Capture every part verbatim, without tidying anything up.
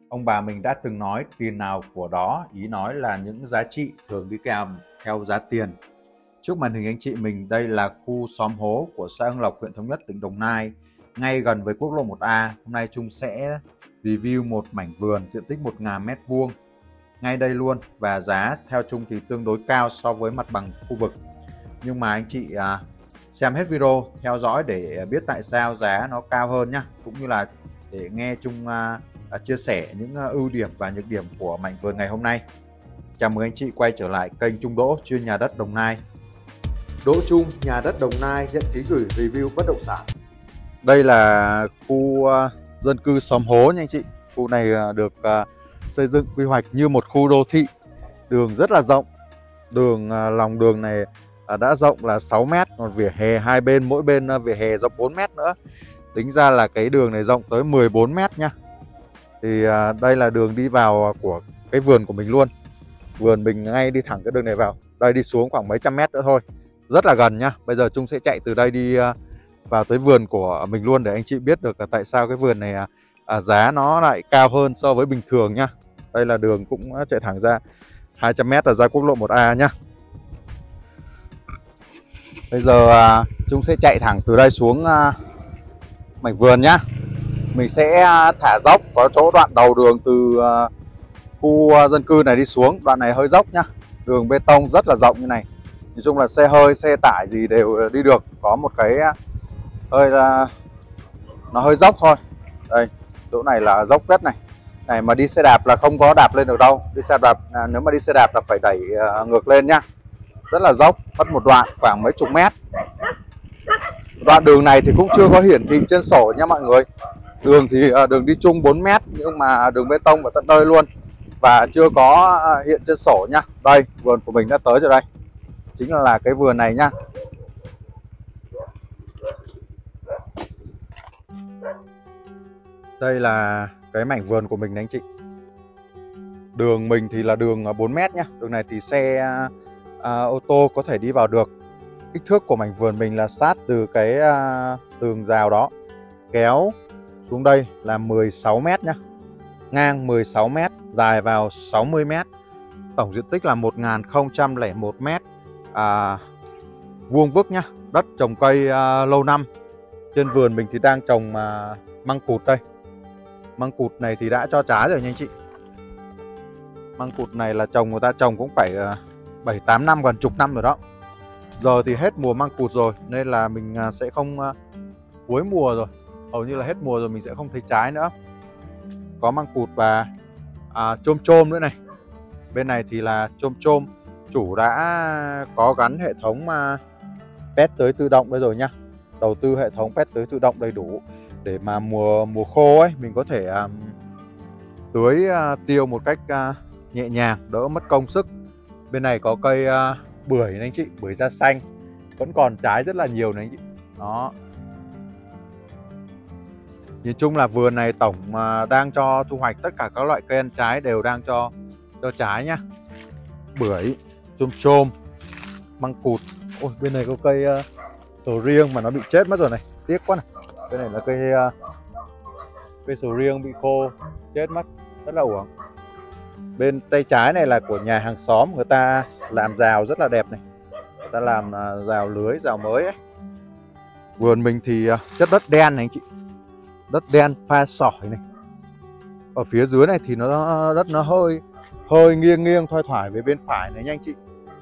Ông bà mình đã từng nói tiền nào của đó, ý nói là những giá trị thường đi kèm theo giá tiền. Trước màn hình anh chị mình, đây là khu xóm hố của xã Hưng Lộc, huyện Thống Nhất, tỉnh Đồng Nai, ngay gần với quốc lộ một A. Hôm nay Trung sẽ review một mảnh vườn diện tích một nghìn mét vuông ngay đây luôn, và giá theo Trung thì tương đối cao so với mặt bằng khu vực. Nhưng mà anh chị à, xem hết video theo dõi để biết tại sao giá nó cao hơn nhá, cũng như là để nghe Trung à, à, chia sẻ những à, ưu điểm và nhược điểm của mảnh vườn ngày hôm nay. Chào mừng anh chị quay trở lại kênh Trung Đỗ chuyên nhà đất Đồng Nai. Đỗ Trung, nhà đất Đồng Nai, nhận ký gửi review bất động sản. Đây là khu uh, dân cư xóm hố nha anh chị. Khu này uh, được uh, xây dựng quy hoạch như một khu đô thị. Đường rất là rộng. Đường uh, lòng đường này uh, đã rộng là sáu mét, còn vỉa hè hai bên, mỗi bên uh, vỉa hè rộng bốn mét nữa. Tính ra là cái đường này rộng tới mười bốn mét nha. Thì uh, đây là đường đi vào của cái vườn của mình luôn. Vườn mình ngay đi thẳng cái đường này vào. Đây đi xuống khoảng mấy trăm mét nữa thôi, rất là gần nhá. Bây giờ Trung sẽ chạy từ đây đi uh, vào tới vườn của mình luôn, để anh chị biết được là tại sao cái vườn này à, giá nó lại cao hơn so với bình thường nhá. Đây là đường cũng chạy thẳng ra hai trăm mét là ra quốc lộ một A nhá. Bây giờ à, Trung sẽ chạy thẳng từ đây xuống à, mảnh vườn nhá. Mình sẽ à, thả dốc, có chỗ đoạn đầu đường từ à, khu à, dân cư này đi xuống. Đoạn này hơi dốc nhá, đường bê tông rất là rộng như này. Nói chung là xe hơi, xe tải gì đều đi được. Có một cái hơi là nó hơi dốc thôi. Đây, chỗ này là dốc đất này. Này mà đi xe đạp là không có đạp lên được đâu. Đi xe đạp à, nếu mà đi xe đạp là phải đẩy uh, ngược lên nhá. Rất là dốc, mất một đoạn khoảng mấy chục mét. Đoạn đường này thì cũng chưa có hiển thị trên sổ nha mọi người. Đường thì uh, đường đi chung bốn mét, nhưng mà đường bê tông vào tận nơi luôn, và chưa có uh, hiện trên sổ nhá. Đây, vườn của mình đã tới rồi đây. Chính là, là cái vườn này nhá. Đây là cái mảnh vườn của mình đấy anh chị. Đường mình thì là đường bốn mét nhá. Đường này thì xe à, ô tô có thể đi vào được. Kích thước của mảnh vườn mình là sát từ cái à, tường rào đó kéo xuống đây là mười sáu mét nhá. Ngang mười sáu mét, dài vào sáu mươi mét. Tổng diện tích là một nghìn không trăm lẻ một mét à, vuông vức nhá. Đất trồng cây à, lâu năm. Trên vườn mình thì đang trồng à, măng cụt đây. Măng cụt này thì đã cho trái rồi nha anh chị. Măng cụt này là trồng người ta trồng cũng phải bảy tám năm, gần chục năm rồi đó. Giờ thì hết mùa măng cụt rồi, nên là mình sẽ không, cuối mùa rồi, hầu như là hết mùa rồi, mình sẽ không thấy trái nữa. Có măng cụt và à, chôm chôm nữa này. Bên này thì là chôm chôm. Chủ đã có gắn hệ thống uh, pét tưới tự động đây rồi nhá. Đầu tư hệ thống pét tưới tự động đầy đủ, để mà mùa mùa khô ấy mình có thể um, tưới uh, tiêu một cách uh, nhẹ nhàng, đỡ mất công sức. Bên này có cây uh, bưởi này anh chị, bưởi da xanh vẫn còn trái rất là nhiều này anh chị. Đó. Nhìn chung là vườn này tổng uh, đang cho thu hoạch, tất cả các loại cây ăn trái đều đang cho cho trái nhá. Bưởi, chôm chôm, măng cụt. Ôi, bên này có cây uh, sầu riêng mà nó bị chết mất rồi này, tiếc quá này. Cái này là cây cây sầu riêng bị khô chết mất, rất là uổng. Bên tay trái này là của nhà hàng xóm, người ta làm rào rất là đẹp này. Người ta làm rào lưới, rào mới ấy. Vườn mình thì chất đất đen này anh chị, đất đen pha sỏi này. Ở phía dưới này thì nó đất nó hơi hơi nghiêng nghiêng thoai thoải về bên phải này nha anh chị.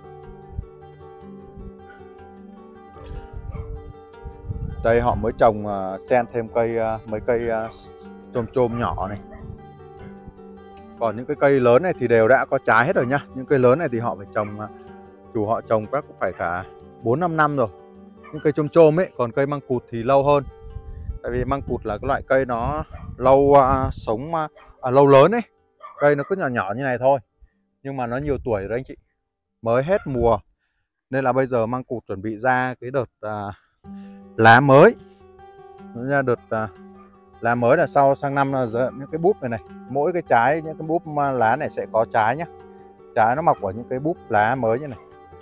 Đây họ mới trồng uh, xen thêm cây uh, mấy cây uh, chôm chôm nhỏ này. Còn những cái cây lớn này thì đều đã có trái hết rồi nhá. Những cây lớn này thì họ phải trồng, uh, chủ họ trồng các cũng phải cả bốn năm năm rồi. Những cây chôm chôm ấy, còn cây măng cụt thì lâu hơn. Tại vì măng cụt là cái loại cây nó lâu uh, sống uh, à, lâu lớn ấy. Cây nó cứ nhỏ nhỏ như này thôi, nhưng mà nó nhiều tuổi rồi anh chị. Mới hết mùa, nên là bây giờ măng cụt chuẩn bị ra cái đợt uh, lá mới. Ra đợt uh, lá mới là sau sang năm là những cái búp này này, mỗi cái trái, những cái búp lá này sẽ có trái nhá. Trái nó mọc ở những cái búp lá mới như này.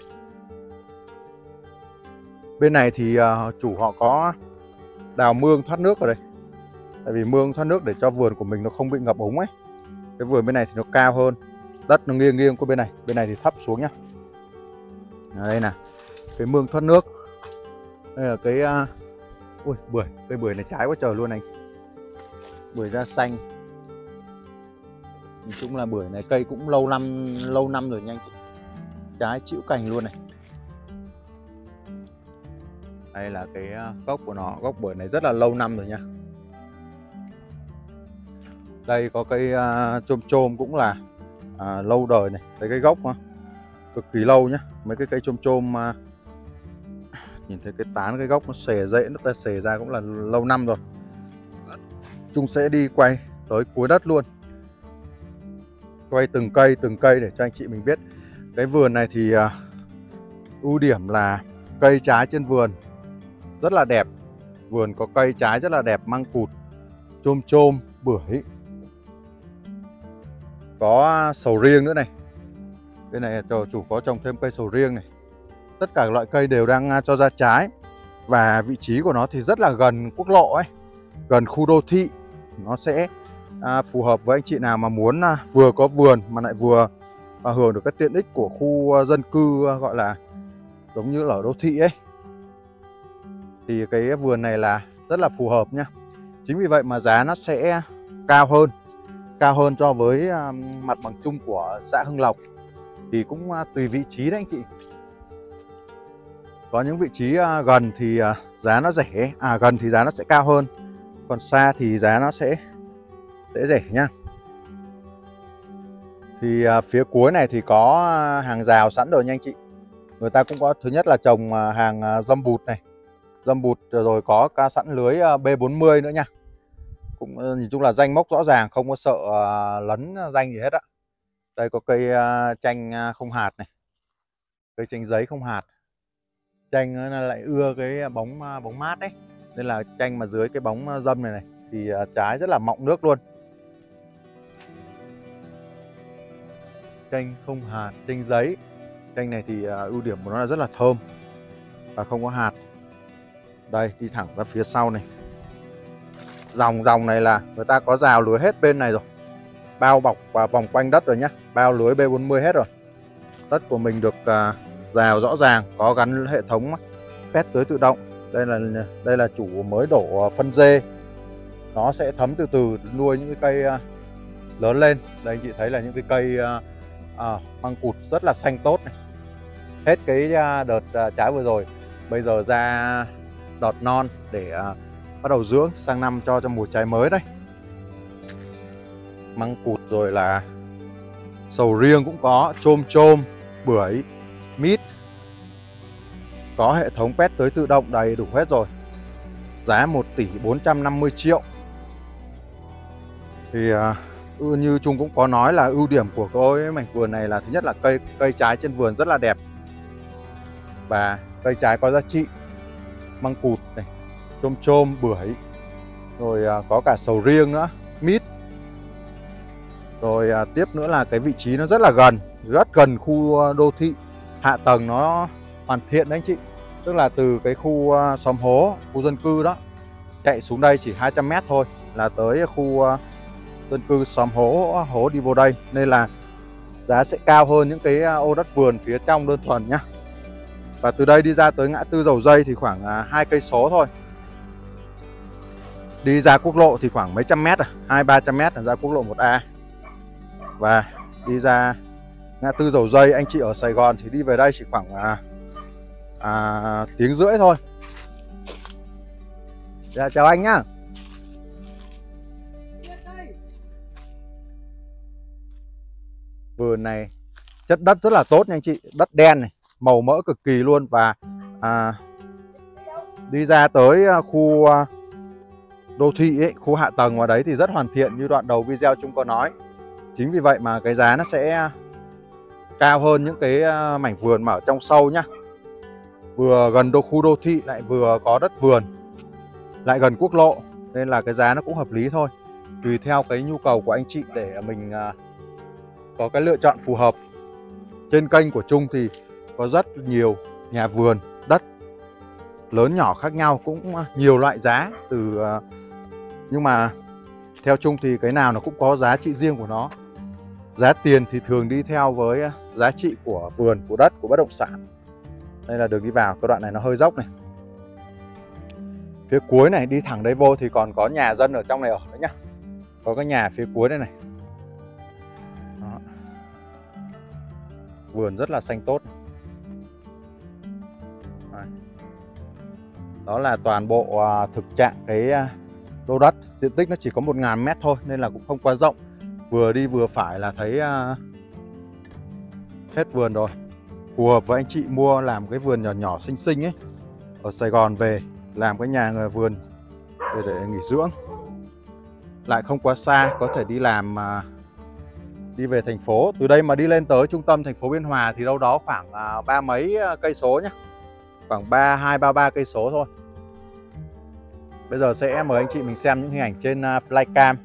Bên này thì uh, chủ họ có đào mương thoát nước ở đây. Tại vì mương thoát nước để cho vườn của mình nó không bị ngập úng ấy. Cái vườn bên này thì nó cao hơn, đất nó nghiêng nghiêng qua bên này, bên này thì thấp xuống nhá. À, đây nè, cái mương thoát nước. Đây là cái uh... ui bưởi, cây bưởi này trái quá trời luôn này. Bưởi da xanh. Nhìn chung là bưởi này cây cũng lâu năm lâu năm rồi nhanh. Trái chĩu cành luôn này. Đây là cái gốc của nó, gốc bưởi này rất là lâu năm rồi nha. Đây có cây uh, chôm chôm cũng là uh, lâu đời này, thấy cái gốc uh, cực kỳ lâu nhá. Mấy cái cây chôm chôm uh, nhìn thấy cái tán cái gốc nó xòe rễ, nó ta xòe ra cũng là lâu năm rồi. Chúng sẽ đi quay tới cuối đất luôn, quay từng cây từng cây để cho anh chị mình biết. Cái vườn này thì uh, ưu điểm là cây trái trên vườn rất là đẹp. Vườn có cây trái rất là đẹp, măng cụt, chôm chôm, bưởi, có sầu riêng nữa này. Bên này chủ có trồng thêm cây sầu riêng này. Tất cả loại cây đều đang cho ra trái. Và vị trí của nó thì rất là gần quốc lộ ấy, gần khu đô thị. Nó sẽ à, phù hợp với anh chị nào mà muốn à, vừa có vườn mà lại vừa à, hưởng được các tiện ích của khu dân cư, à, gọi là giống như là ở đô thị ấy. Thì cái vườn này là rất là phù hợp nhá. Chính vì vậy mà giá nó sẽ cao hơn, cao hơn so với à, mặt bằng chung của xã Hưng Lộc. Thì cũng à, tùy vị trí đấy anh chị. Có những vị trí à, gần thì à, giá nó rẻ, à gần thì giá nó sẽ cao hơn, còn xa thì giá nó sẽ sẽ rẻ nhá. Thì à, phía cuối này thì có hàng rào sẵn rồi nha anh chị. Người ta cũng có, thứ nhất là trồng à, hàng à, dâm bụt này, dâm bụt rồi có ca sẵn lưới à, B bốn mươi nữa nha. Cũng à, nhìn chung là danh mốc rõ ràng, không có sợ à, lấn danh gì hết á. Đây có cây à, chanh à, không hạt này, cây chanh giấy không hạt. Chanh nó lại ưa cái bóng bóng mát đấy, nên là chanh mà dưới cái bóng dâm này này thì trái rất là mọng nước luôn. Chanh không hạt, chanh giấy. Chanh này thì ưu điểm của nó là rất là thơm và không có hạt. Đây, đi thẳng ra phía sau này. Dòng dòng này là người ta có rào lưới hết bên này rồi, bao bọc và vòng quanh đất rồi nhá, bao lưới B bốn mươi hết rồi. Đất của mình được uh, rào rõ ràng, có gắn hệ thống phét tưới tự động. Đây là đây là chủ mới đổ phân dê, nó sẽ thấm từ từ nuôi những cái cây lớn lên. Đây anh chị thấy là những cái cây à, măng cụt rất là xanh tốt này. Hết cái đợt trái vừa rồi, bây giờ ra đọt non để à, bắt đầu dưỡng sang năm cho cho mùa trái mới đấy. Măng cụt rồi là sầu riêng cũng có, chôm chôm, bưởi, mít, có hệ thống pét tưới tự động đầy đủ hết rồi. Giá một tỷ bốn trăm năm mươi triệu. Thì uh, như Trung cũng có nói là ưu điểm của cái mảnh vườn này là thứ nhất là cây cây trái trên vườn rất là đẹp và cây trái có giá trị. Măng cụt này, chôm chôm, bưởi, rồi uh, có cả sầu riêng nữa, mít. Rồi uh, tiếp nữa là cái vị trí nó rất là gần, rất gần khu đô thị. Hạ tầng nó hoàn thiện đấy anh chị. Tức là từ cái khu uh, xóm hố, khu dân cư đó, chạy xuống đây chỉ hai trăm mét thôi là tới khu uh, dân cư xóm hố, hố đi vô đây. Nên là giá sẽ cao hơn những cái uh, ô đất vườn phía trong đơn thuần nhá. Và từ đây đi ra tới ngã tư Dầu Dây thì khoảng uh, hai cây số thôi. Đi ra quốc lộ thì khoảng mấy trăm mét, à, hai ba trăm mét là ra quốc lộ một A. Và đi ra ngã tư Dầu Dây, anh chị ở Sài Gòn thì đi về đây chỉ khoảng à, à, tiếng rưỡi thôi. Dạ, chào anh nhá. Vườn này chất đất rất là tốt nha anh chị, đất đen này, màu mỡ cực kỳ luôn. Và à, đi ra tới khu đô thị ấy, khu hạ tầng vào đấy thì rất hoàn thiện như đoạn đầu video chúng có nói. Chính vì vậy mà cái giá nó sẽ cao hơn những cái mảnh vườn mà ở trong sâu nhá. Vừa gần đô khu đô thị lại vừa có đất vườn, lại gần quốc lộ, nên là cái giá nó cũng hợp lý thôi. Tùy theo cái nhu cầu của anh chị để mình có cái lựa chọn phù hợp. Trên kênh của Trung thì có rất nhiều nhà vườn đất lớn nhỏ khác nhau, cũng nhiều loại giá từ nhưng mà theo Trung thì cái nào nó cũng có giá trị riêng của nó. Giá tiền thì thường đi theo với giá trị của vườn, của đất, của bất động sản. Đây là đường đi vào, cái đoạn này nó hơi dốc này. Phía cuối này đi thẳng đây vô thì còn có nhà dân ở trong này ở đấy nhá. Có cái nhà phía cuối đây này. Đó. Vườn rất là xanh tốt. Đấy. Đó là toàn bộ thực trạng cái lô đất. Diện tích nó chỉ có một nghìn mét thôi nên là cũng không quá rộng. Vừa đi vừa phải là thấy hết vườn rồi. Phù hợp với anh chị mua làm cái vườn nhỏ nhỏ xinh xinh ấy, ở Sài Gòn về làm cái nhà người vườn để, để nghỉ dưỡng. Lại không quá xa, có thể đi làm mà đi về thành phố. Từ đây mà đi lên tới trung tâm thành phố Biên Hòa thì đâu đó khoảng à, ba mấy cây số nhé, khoảng ba hai ba ba cây số thôi. Bây giờ sẽ mời anh chị mình xem những hình ảnh trên uh, flycam.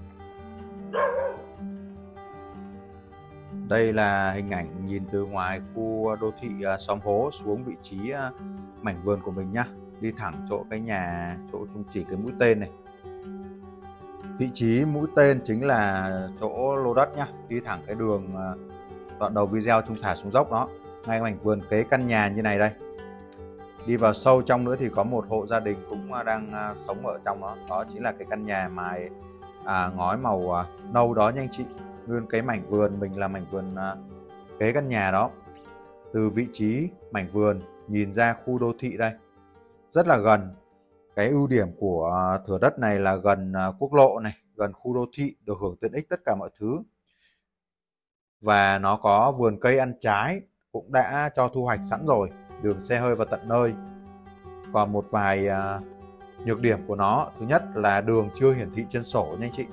Đây là hình ảnh nhìn từ ngoài khu đô thị uh, Xóm Hố xuống vị trí uh, mảnh vườn của mình nhá. Đi thẳng chỗ cái nhà, chỗ chúng chỉ cái mũi tên này. Vị trí mũi tên chính là chỗ lô đất nhá. Đi thẳng cái đường uh, đoạn đầu video chúng thả xuống dốc đó. Ngay mảnh vườn kế căn nhà như này đây. Đi vào sâu trong nữa thì có một hộ gia đình cũng đang sống ở trong đó. Đó chính là cái căn nhà mài à, ngói màu à, nâu đó nha anh chị. Nguyên cái mảnh vườn mình là mảnh vườn à, kế căn nhà đó. Từ vị trí mảnh vườn nhìn ra khu đô thị đây, rất là gần. Cái ưu điểm của à, thửa đất này là gần à, quốc lộ này, gần khu đô thị, được hưởng tiện ích tất cả mọi thứ. Và nó có vườn cây ăn trái cũng đã cho thu hoạch sẵn rồi, đường xe hơi vào tận nơi. Còn một vài uh, nhược điểm của nó, thứ nhất là đường chưa hiển thị trên sổ nha anh chị.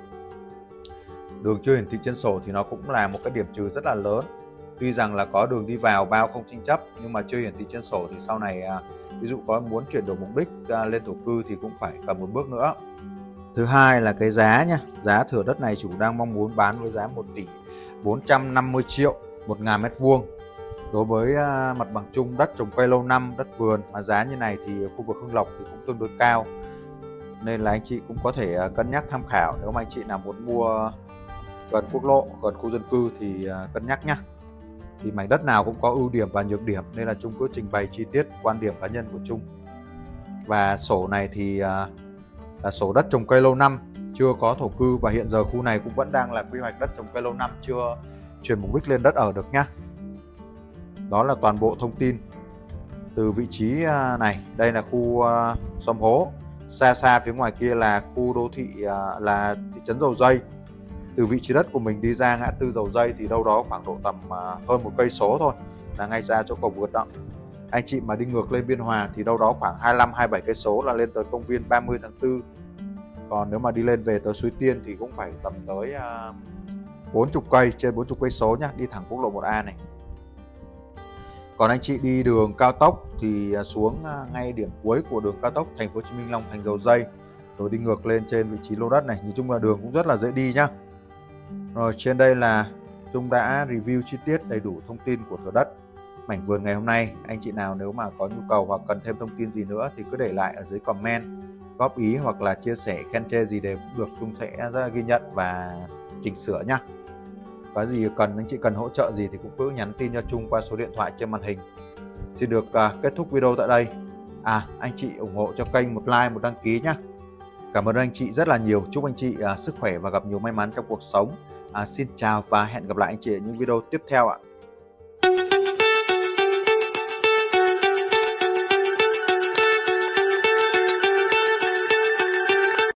Đường chưa hiển thị trên sổ thì nó cũng là một cái điểm trừ rất là lớn. Tuy rằng là có đường đi vào bao không tranh chấp, nhưng mà chưa hiển thị trên sổ thì sau này uh, ví dụ có muốn chuyển đổi mục đích uh, lên thổ cư thì cũng phải cầm một bước nữa. Thứ hai là cái giá nha. Giá thửa đất này chủ đang mong muốn bán với giá một tỷ bốn trăm năm mươi triệu một nghìn mét vuông. Đối với uh, mặt bằng chung đất trồng cây lâu năm, đất vườn mà giá như này thì khu vực Hưng Lộc thì cũng tương đối cao. Nên là anh chị cũng có thể uh, cân nhắc tham khảo. Nếu mà anh chị nào muốn mua gần quốc lộ, gần khu dân cư thì uh, cân nhắc nhé. Thì mảnh đất nào cũng có ưu điểm và nhược điểm, nên là Trung cứ trình bày chi tiết quan điểm cá nhân của Trung. Và sổ này thì uh, là sổ đất trồng cây lâu năm, chưa có thổ cư, và hiện giờ khu này cũng vẫn đang là quy hoạch đất trồng cây lâu năm, chưa chuyển mục đích lên đất ở được nhá. Đó là toàn bộ thông tin từ vị trí này. Đây là khu Xóm Hố. Xa xa phía ngoài kia là khu đô thị, là thị trấn Dầu Giây. Từ vị trí đất của mình đi ra ngã tư Dầu Giây thì đâu đó khoảng độ tầm hơn một cây số thôi, là ngay ra chỗ cầu vượt đó. Anh chị mà đi ngược lên Biên Hòa thì đâu đó khoảng hai mươi lăm hai mươi bảy cây số là lên tới công viên ba mươi tháng tư. Còn nếu mà đi lên về tới Suối Tiên thì cũng phải tầm tới bốn mươi cây, trên bốn mươi cây số nhá, đi thẳng quốc lộ một A này. Còn anh chị đi đường cao tốc thì xuống ngay điểm cuối của đường cao tốc Thành phố Hồ Chí Minh Long Thành Dầu Giây, rồi đi ngược lên trên vị trí lô đất này. Nhìn chung là đường cũng rất là dễ đi nhá. Rồi trên đây là Trung đã review chi tiết đầy đủ thông tin của thửa đất mảnh vườn ngày hôm nay. Anh chị nào nếu mà có nhu cầu hoặc cần thêm thông tin gì nữa thì cứ để lại ở dưới comment, góp ý hoặc là chia sẻ khen chê gì đều cũng được. Trung sẽ rất là ghi nhận và chỉnh sửa nhá. Có gì cần anh chị cần hỗ trợ gì thì cũng cứ nhắn tin cho Trung qua số điện thoại trên màn hình. Xin được uh, kết thúc video tại đây. À, anh chị ủng hộ cho kênh một like, một đăng ký nhé. Cảm ơn anh chị rất là nhiều. Chúc anh chị uh, sức khỏe và gặp nhiều may mắn trong cuộc sống. Uh, xin chào và hẹn gặp lại anh chị ở những video tiếp theo ạ.